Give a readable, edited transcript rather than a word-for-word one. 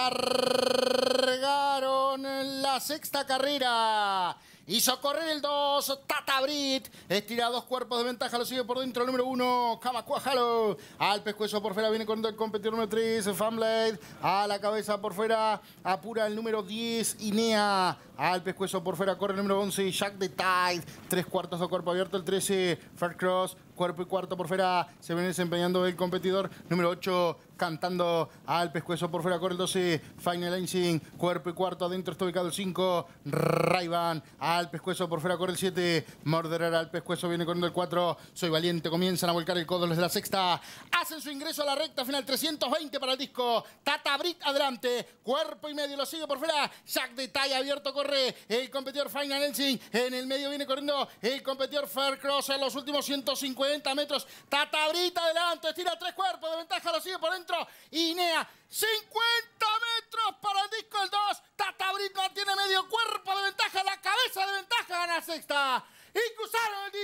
Largaron la sexta carrera. Hizo correr el 2, Tata Brit. Estira 2 cuerpos de ventaja, lo sigue por dentro el número 1, Kamacuajalo. Al pescuezo por fuera viene corriendo el competidor número 3, Fanblade. A la cabeza por fuera apura el número 10, Inea. Al pescuezo por fuera corre el número 11, Jack the Tide. 3/4 de cuerpo abierto el 13, Fair Cross. Cuerpo y cuarto por fuera se viene desempeñando el competidor número 8, cantando al pescuezo por fuera corre el 12, Final Lancing. Cuerpo y cuarto adentro está ubicado el 5, Ray-Ban. Al pescuezo por fuera corre el 7, Murderer. Al pescuezo viene corriendo el 4, Soy Valiente. Comienzan a volcar el codo los de la sexta. Hacen su ingreso a la recta final, 320 para el disco. Tata Brit adelante, cuerpo y medio lo sigue por fuera. Jack de Talla abierto corre el competidor Final Lancing. En el medio viene corriendo el competidor Fair Cross en los últimos 150 metros. Tata Brit adelante, estira 3 cuerpos de ventaja, lo sigue por dentro. Inea, 50 metros para el disco el 2. Tata Brit mantiene medio cuerpo de ventaja, la cabeza de ventaja gana sexta. Y cruzaron el